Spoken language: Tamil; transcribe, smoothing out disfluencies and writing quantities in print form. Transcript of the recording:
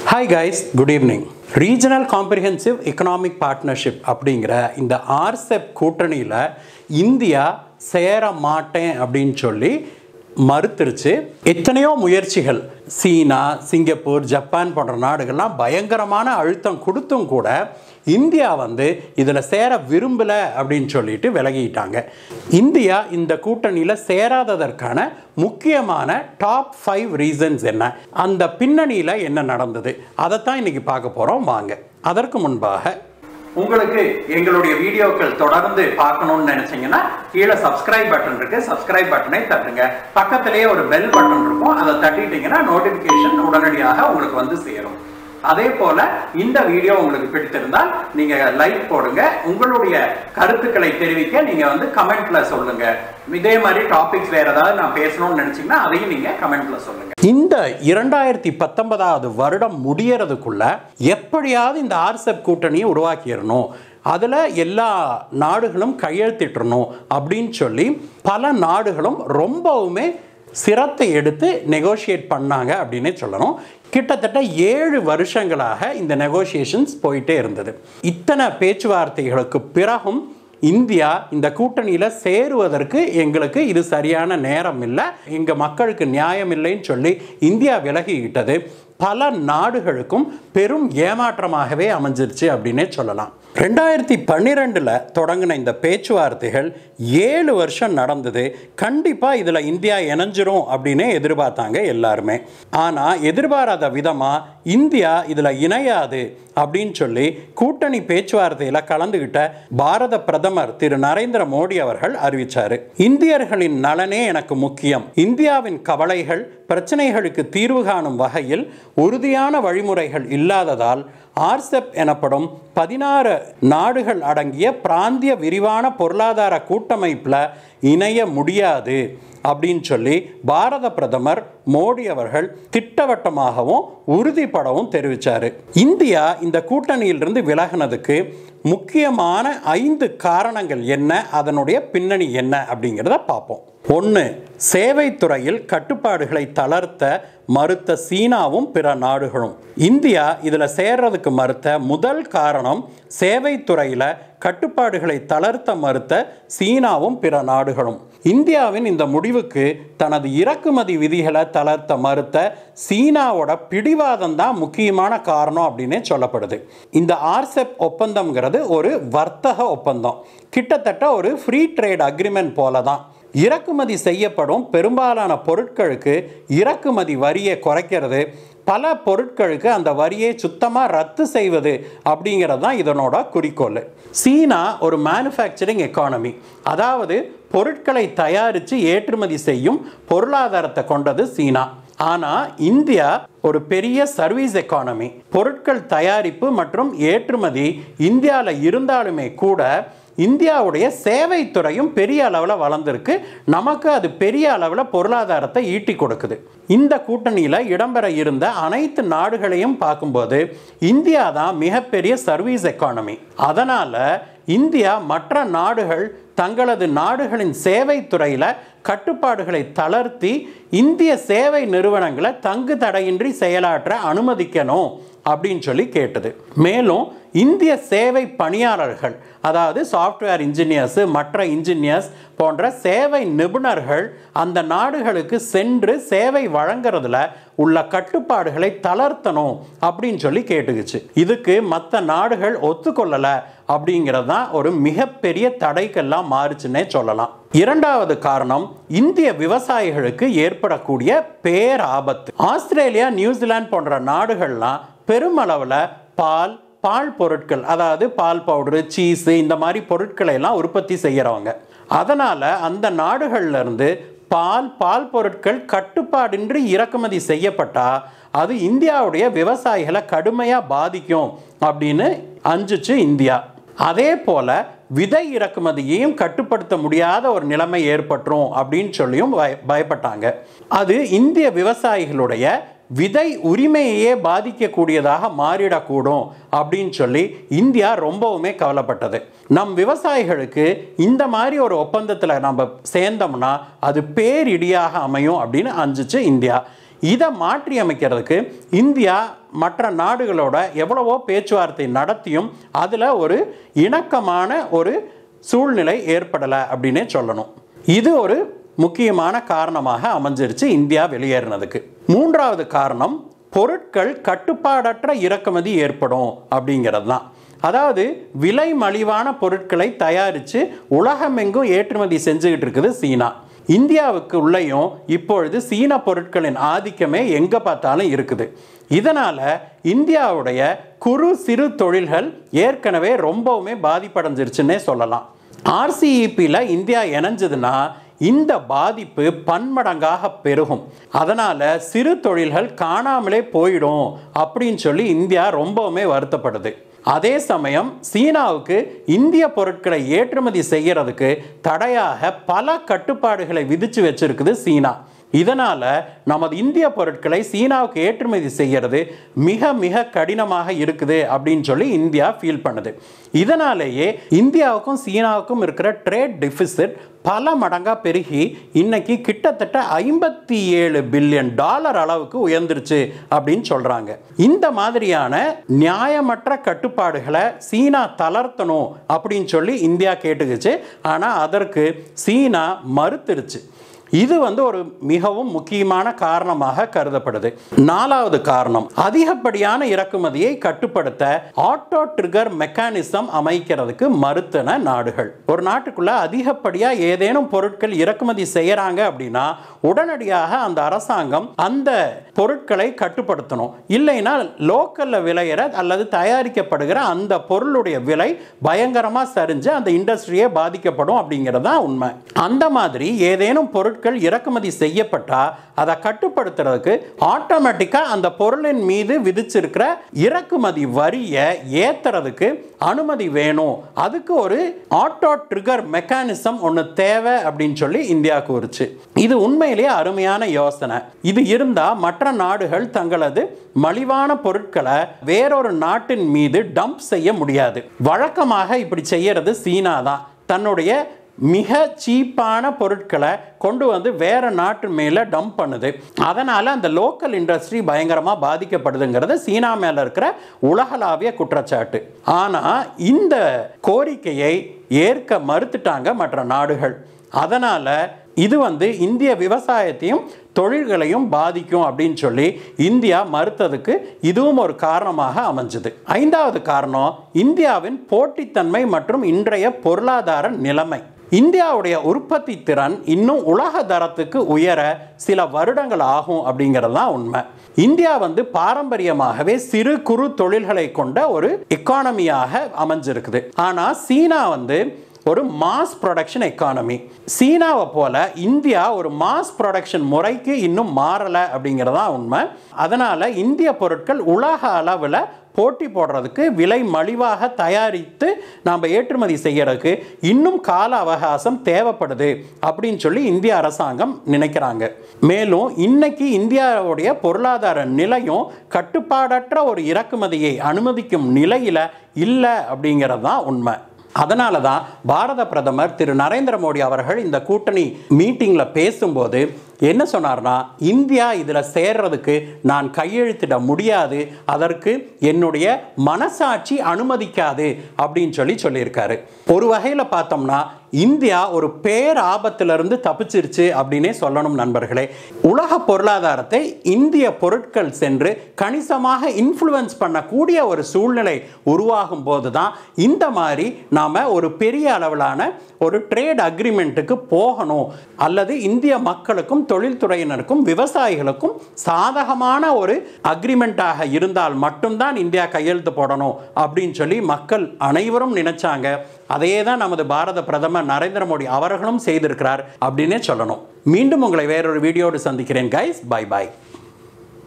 Hi guys, good evening. Regional Comprehensive Economic Partnership அப்படிங்கிற இந்த RCEP கூட்டணியில் இந்தியா சேர மாட்டேன் அப்படின்னு சொல்லி மறுத்துருச்சு. எத்தனையோ முயற்சிகள் சீனா, சிங்கப்பூர், ஜப்பான் போன்ற நாடுகள்லாம் பயங்கரமான அழுத்தம் கொடுத்தும் கூட இந்தியா இதில் சேர விரும்பலை அப்படின்னு சொல்லிட்டு விலகிட்டாங்க. இந்தியா இந்த கூட்டணியில் சேராததற்கான முக்கியமான டாப் 5 ரீசன்ஸ் என்ன, அந்த பின்னணியில் என்ன நடந்தது, அதைத்தான் இன்னைக்கு பார்க்க போகிறோம். வாங்க. அதற்கு முன்பாக உங்களுக்கு எங்களுடைய வீடியோக்கள் தொடர்ந்து பார்க்கணும்னு நினைச்சீங்கன்னா கீழே சப்ஸ்கிரைப் பட்டன் இருக்கு, சப்ஸ்கிரைப் பட்டனை தட்டுங்க. பக்கத்திலேயே ஒரு பெல் பட்டன் இருக்கும், அதை தட்டிட்டீங்கன்னா நோட்டிபிகேஷன் உடனடியாக உங்களுக்கு சேரும். அதே போல இந்த வீடியோ உங்களுக்கு பிடித்திருந்தால் நீங்க லைக் போடுங்க. உங்களுடைய கருத்துக்களை தெரிவிக்க நீங்க கமெண்ட்ல சொல்லுங்க. இதே மாதிரி டாபிக்ஸ் வேற ஏதாவது நான் பேசணும்னு நினைச்சீங்கன்னா அதையும் நீங்க கமெண்ட்ல சொல்லுங்க. இந்த 2019 வருடம் முடியறதுக்குள்ள எப்படியாவது இந்த RCEP கூட்டணியை உருவாக்கிடணும், அதில் எல்லா நாடுகளும் கையெழுத்திட்டணும் அப்படின்னு சொல்லி பல நாடுகளும் ரொம்பவுமே சிரத்தை எடுத்து நெகோஷியேட் பண்ணாங்க அப்படின்னே சொல்லணும். கிட்டத்தட்ட 7 வருஷங்களாக இந்த நெகோசியேஷன்ஸ் போயிட்டே இருந்தது. இத்தனை பேச்சுவார்த்தைகளுக்கு பிறகும் இந்தியா இந்த கூட்டணியில் சேருவதற்கு எங்களுக்கு இது சரியான நேரம் இல்லை, எங்கள் மக்களுக்கு நியாயம் இல்லைன்னு சொல்லி இந்தியா விலகிக்கிட்டது பல நாடுகளுக்கும் பெரும் ஏமாற்றமாகவே அமைஞ்சிருச்சு அப்படின்னே சொல்லலாம். 2012 தொடங்கின இந்த பேச்சுவார்த்தைகள் 7 வருஷம் நடந்தது. கண்டிப்பாக இதில் இந்தியா இணைஞ்சிரும் அப்படின்னே எதிர்பார்த்தாங்க எல்லாருமே. ஆனால் எதிர்பாராத விதமாக இந்தியா இதில் இணையாது அப்படின்னு சொல்லி கூட்டணி பேச்சுவார்த்தையில் கலந்துகிட்ட பாரத பிரதமர் திரு நரேந்திர மோடி அவர்கள் அறிவித்தார். இந்தியர்களின் நலனே எனக்கு முக்கியம், இந்தியாவின் கவலைகள் பிரச்சனைகளுக்கு தீர்வு காணும் வகையில் உறுதியான வழிமுறைகள் இல்லாததால் RCEP எனப்படும் 16 நாடுகள் அடங்கிய பிராந்திய விரிவான பொருளாதார கூட்டமைப்பில் இணைய முடியாது அப்படின்னு சொல்லி பாரத பிரதமர் மோடி அவர்கள் திட்டவட்டமாகவும் உறுதிப்படவும் தெரிவித்தார். இந்தியா இந்த கூட்டணியிலிருந்து விலகினதுக்கு முக்கியமான 5 காரணங்கள் என்ன, அதனுடைய பின்னணி என்ன அப்படிங்கிறத பார்ப்போம். 1. சேவைத்துறையில் கட்டுப்பாடுகளை தளர்த்த மறுத்த சீனாவும் பிற நாடுகளும். இந்தியா இதில் சேர்றதுக்கு மறுத்த முதல் காரணம் சேவைத்துறையில் கட்டுப்பாடுகளை தளர்த்த மறுத்த சீனாவும் பிற நாடுகளும். இந்தியாவின் இந்த முடிவுக்கு தனது இறக்குமதி விதிகளை தளர்த்த மறுத்த சீனாவோட பிடிவாதம் தான் முக்கியமான காரணம் அப்படின்னே சொல்லப்படுது. இந்த RCEP ஒப்பந்தம்ங்கிறது ஒரு வர்த்தக ஒப்பந்தம், கிட்டத்தட்ட ஒரு ஃப்ரீ ட்ரேட் அக்ரிமெண்ட் போல தான். இறக்குமதி செய்யப்படும் பெரும்பாலான பொருட்களுக்கு இறக்குமதி வரியை குறைக்கிறது, பல பொருட்களுக்கு அந்த வரியை சுத்தமாக ரத்து செய்வது அப்படிங்கிறது தான் இதனோட குறிக்கோள். சீனா ஒரு மேனுஃபேக்சரிங் எக்கானமி, அதாவது பொருட்களை தயாரித்து ஏற்றுமதி செய்யும் பொருளாதாரத்தை கொண்டது சீனா. ஆனால் இந்தியா ஒரு பெரிய சர்வீஸ் எக்கானமி. பொருட்கள் தயாரிப்பு மற்றும் ஏற்றுமதி இந்தியாவில் இருந்தாலுமே கூட இந்தியாவுடைய சேவைத்துறையும் பெரிய அளவில் வளர்ந்துருக்கு. நமக்கு அது பெரிய அளவில் பொருளாதாரத்தை ஈட்டி கொடுக்குது. இந்த கூட்டணியில் இடம்பெற இருந்த அனைத்து நாடுகளையும் பார்க்கும்போது இந்தியா தான் மிகப்பெரிய சர்வீஸ் எக்கானமி. அதனால் இந்தியா மற்ற நாடுகள் தங்களது நாடுகளின் சேவைத்துறையில் கட்டுப்பாடுகளை தளர்த்தி இந்திய சேவை நிறுவனங்களை தங்கு தடையின்றி செயலாற்ற அனுமதிக்கணும் அப்படின்னு சொல்லி கேட்டது. மேலும் இந்திய சேவை பணியாளர்கள், அதாவது சாஃப்ட்வேர் இன்ஜினியர்ஸ், மற்ற இன்ஜினியர்ஸ் போன்ற சேவை நிபுணர்கள் அந்த நாடுகளுக்கு சென்று சேவை வழங்குறதுல உள்ள கட்டுப்பாடுகளை தளர்த்தணும் அப்படின்னு சொல்லி கேட்டுக்குச்சு. இதுக்கு மற்ற நாடுகள் ஒத்துக்கொள்ளலை அப்படிங்கிறது தான் ஒரு மிகப்பெரிய தடைக்கெல்லாம் மாறுச்சுன்னே சொல்லலாம். 2வது காரணம் இந்திய விவசாயிகளுக்கு ஏற்படக்கூடிய பேராபத்து. ஆஸ்திரேலியா, நியூசிலாந்து போன்ற நாடுகள்லாம் பெருமளவில் பால் பொருட்கள், அதாவது பால் பவுடரு, சீஸு இந்த மாதிரி பொருட்களை எல்லாம் உற்பத்தி செய்கிறவங்க. அதனால் அந்த நாடுகள்லேருந்து பால் பொருட்கள் கட்டுப்பாடின்றி இறக்குமதி செய்யப்பட்டால் அது இந்தியாவுடைய விவசாயிகளை கடுமையாக பாதிக்கும் அப்படின்னு அஞ்சிச்சு இந்தியா. அதே போல் விதை இறக்குமதியையும் கட்டுப்படுத்த முடியாத ஒரு நிலைமை ஏற்பட்டுரும் அப்படின்னு சொல்லியும் பயப்பட்டாங்க. அது இந்திய விவசாயிகளுடைய விதை உரிமையே பாதிக்கக்கூடியதாக மாறிடக்கூடும் அப்படின்னு சொல்லி இந்தியா ரொம்பவுமே கவலைப்பட்டது. நம் விவசாயிகளுக்கு இந்த மாதிரி ஒரு ஒப்பந்தத்தில் நம்ம சேர்ந்தோம்னா அது பேரிடியாக அமையும் அப்படின்னு அஞ்சிச்சு இந்தியா. இதை மாற்றி அமைக்கிறதுக்கு இந்தியா மற்ற நாடுகளோட எவ்வளவோ பேச்சுவார்த்தை நடத்தியும் அதில் ஒரு இணக்கமான ஒரு சூழ்நிலை ஏற்படலை அப்படின்னே சொல்லணும். இது ஒரு முக்கியமான காரணமாக அமைஞ்சிருச்சு இந்தியா வெளியேறினதுக்கு. மூன்றாவது காரணம், பொருட்கள் கட்டுப்பாடற்ற இறக்குமதி ஏற்படும் அப்படிங்கிறது தான். அதாவது விலை மலிவான பொருட்களை தயாரித்து உலகமெங்கும் ஏற்றுமதி செஞ்சுக்கிட்டு இருக்குது சீனா. இந்தியாவுக்கு உள்ளேயும் இப்பொழுது சீன பொருட்களின் ஆதிக்கமே எங்கே பார்த்தாலும் இருக்குது. இதனால் இந்தியாவுடைய குறு சிறு தொழில்கள் ஏற்கனவே ரொம்பவுமே பாதிப்படைஞ்சிருச்சுன்னே சொல்லலாம். RCEPயில் இந்தியா இணைஞ்சதுன்னா இந்த பாதிப்பு பன்மடங்காக பெருகும். அதனால் சிறு தொழில்கள் காணாமலே போயிடும் அப்படின்னு சொல்லி இந்தியா ரொம்பவுமே வருத்தப்படுது. அதே சமயம் சீனாவுக்கு இந்திய பொருட்களை ஏற்றுமதி செய்கிறதுக்கு தடையாக பல கட்டுப்பாடுகளை விதித்து வச்சிருக்குது சீனா. இதனால் நமது இந்திய பொருட்களை சீனாவுக்கு ஏற்றுமதி செய்கிறது மிக மிக கடினமாக இருக்குது அப்படின்னு சொல்லி இந்தியா ஃபீல் பண்ணுது. இதனாலேயே இந்தியாவுக்கும் சீனாவுக்கும் இருக்கிற ட்ரேட் டெஃபிசிட் பல மடங்காக பெருகி இன்னைக்கு கிட்டத்தட்ட $57 பில்லியன் அளவுக்கு உயர்ந்துருச்சு அப்படின்னு சொல்கிறாங்க. இந்த மாதிரியான நியாயமற்ற கட்டுப்பாடுகளை சீனா தளர்த்தணும் அப்படின்னு சொல்லி இந்தியா கேட்டுக்குச்சு. ஆனால் அதற்கு சீனா மறுத்துருச்சு. இது ஒரு மிகவும் முக்கியமான காரணமாக கருதப்படுது. நாலாவது காரணம், அதிகப்படியான இறக்குமதியை கட்டுப்படுத்த ஆட்டோ ட்ரிகர் மெக்கானிசம் அமைக்கிறதுக்கு மறுத்தன நாடுகள். ஒரு நாட்டுக்குள்ள அதிகப்படியா ஏதேனும் பொருட்கள் இறக்குமதி செய்யறாங்க அப்படின்னா உடனடியாக அந்த அரசாங்கம் அந்த பொருட்களை கட்டுப்படுத்தணும். இல்லைன்னா லோக்கல்ல விளையிற அல்லது தயாரிக்கப்படுகிற அந்த பொருளுடைய விலை பயங்கரமா சரிஞ்சு அந்த இண்டஸ்ட்ரியே பாதிக்கப்படும் அப்படிங்கிறது தான் உண்மை. அந்த மாதிரி ஏதேனும் பொருட்கள் இறக்குமதி செய்யப்பட்டா அதை கட்டுப்படுத்துறதுக்கு ஆட்டோமேட்டிக்கா அந்த பொருளின் மீது விதிச்சிருக்கிற இறக்குமதி வரியை ஏத்துறதுக்கு அனுமதி வேணும். அதுக்கு ஒரு ஆட்டோ ட்ரிகர் மெக்கானிசம் ஒன்று தேவை அப்படின்னு சொல்லி இந்தியா கூறுச்சு. இது உண்மையிலேயே அருமையான யோசனை. இது இருந்தா மற்ற நாடுகள் தங்களது மலிவான பொருட்களை வேறொரு நாட்டின் மீது டம்ப் செய்ய முடியாது. வழக்கமாக இப்படி செய்யறது சீனா தான். தன்னுடைய மிக சீப்பான பொருட்களை கொண்டு வேற நாட்டு மேலே டம்ப் பண்ணுது. அதனால் அந்த லோக்கல் இண்டஸ்ட்ரி பயங்கரமாக பாதிக்கப்படுதுங்கிறது சீனா மேலே இருக்கிற உலகளாவிய குற்றச்சாட்டு. ஆனால் இந்த கோரிக்கையை ஏற்க மறுத்துட்டாங்க மற்ற நாடுகள். அதனால் இது இந்திய விவசாயத்தையும் தொழில்களையும் பாதிக்கும் அப்படின்னு சொல்லி இந்தியா மறுத்ததுக்கு இதுவும் ஒரு காரணமாக அமைஞ்சது. ஐந்தாவது காரணம், இந்தியாவின் போட்டித்தன்மை மற்றும் இன்றைய பொருளாதார நிலைமை. இந்தியாவுடைய உற்பத்தி திறன் இன்னும் உலக தரத்துக்கு உயர சில வருடங்கள் ஆகும் அப்படிங்கிறது தான் உண்மை. இந்தியா பாரம்பரியமாகவே சிறு குறு தொழில்களை கொண்ட ஒரு எக்கானமியாக அமைஞ்சிருக்குது. ஆனால் சீனா ஒரு மாஸ் ப்ரொடக்ஷன் எக்கானமி. சீனாவை போல இந்தியா ஒரு மாஸ் ப்ரொடக்ஷன் முறைக்கு இன்னும் மாறலை அப்படிங்கிறதா உண்மை. அதனால் இந்திய பொருட்கள் உலக அளவில் போட்டி போடுறதுக்கு விலை மலிவாக தயாரித்து நாம் ஏற்றுமதி செய்யறதுக்கு இன்னும் கால அவகாசம் தேவைப்படுது அப்படின்னு சொல்லி இந்திய அரசாங்கம் நினைக்கிறாங்க. மேலும் இன்னைக்கு இந்தியாவுடைய பொருளாதார நிலையும் கட்டுப்பாடற்ற ஒரு இறக்குமதியை அனுமதிக்கும் நிலையில் இல்லை அப்படிங்கிறது தான் உண்மை. அதனால தான் பாரத பிரதமர் திரு நரேந்திர மோடி அவர்கள் இந்த கூட்டணி மீட்டிங்கில் பேசும்போது என்ன சொன்னார்னா, இந்தியா இதில் சேர்றதுக்கு நான் கையெழுத்திட முடியாது, அதற்கு என்னுடைய மனசாட்சி அனுமதிக்காது அப்படின்னு சொல்லியிருக்காரு. ஒரு வகையில் பார்த்தோம்னா இந்தியா ஒரு பேராபத்திலிருந்து தப்பிச்சிருச்சு அப்படின்னே சொல்லணும் நண்பர்களே. உலக பொருளாதாரத்தை இந்திய பொருட்கள் சென்று கணிசமாக இன்ஃப்ளூயன்ஸ் பண்ணக்கூடிய ஒரு சூழ்நிலை உருவாகும் போது தான் இந்த மாதிரி நாம் ஒரு பெரிய அளவிலான ஒரு ட்ரேட் அக்ரிமெண்ட்டுக்கு போகணும், அல்லது இந்திய மக்களுக்கும் தொழில்துறையினருக்கும் விவசாயிகளுக்கும் சாதகமான ஒரு அக்ரிமெண்ட்டாக இருந்தால் மட்டும்தான் இந்தியா கையெழுத்து போடணும் அப்படின்னு சொல்லி மக்கள் அனைவரும் நினைச்சாங்க. அதையே தான் நமது பாரத பிரதமர் நரேந்திர மோடி அவர்களும் செய்திருக்கிறார் அப்படின்னே சொல்லணும். மீண்டும் உங்களை வேறொரு வீடியோடு சந்திக்கிறேன் கைஸ். Bye bye.